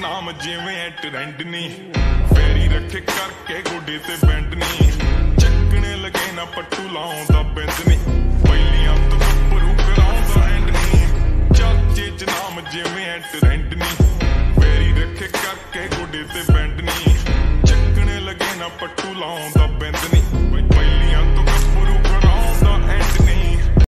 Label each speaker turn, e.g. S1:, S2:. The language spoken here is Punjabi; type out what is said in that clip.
S1: ਨਾਮ ਜਿਵੇਂ ਟ੍ਰੈਂਡ ਨੀ ਫੇਰੀ ਰੱਖੇ ਕਰਕੇ ਗੋਡੇ ਤੇ ਬੈਂਡ ਨੀ ਚੱਕਣੇ ਲਗੇ ਨਾ ਪੱਟੂ ਲਾਉਂਦਾ ਬਿੰਦ ਨੀ ਪਹਿਲੀਆਂ ਤੋਂ ਗੱਭਰੂ ਕਰਾਉਂਦਾ ਐਂਡ ਨੀ ਚਾਚੇ ਚ ਨਾਮ ਜਿਵੇਂ ਟ੍ਰੈਂਡ ਨੀ ਫੇਰੀ ਰੱਖੇ ਕਰਕੇ ਗੋਡੇ ਤੇ ਬੈਂਡ ਨੀ ਚੱਕਣੇ ਲਗੇ ਨਾ ਪੱਟੂ ਲਾਉਂਦਾ